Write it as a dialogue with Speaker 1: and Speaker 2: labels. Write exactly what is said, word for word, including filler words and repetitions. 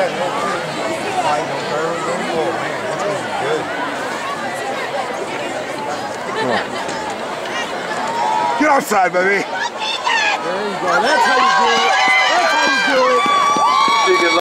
Speaker 1: Get outside, baby.
Speaker 2: There you go. That's how you do it.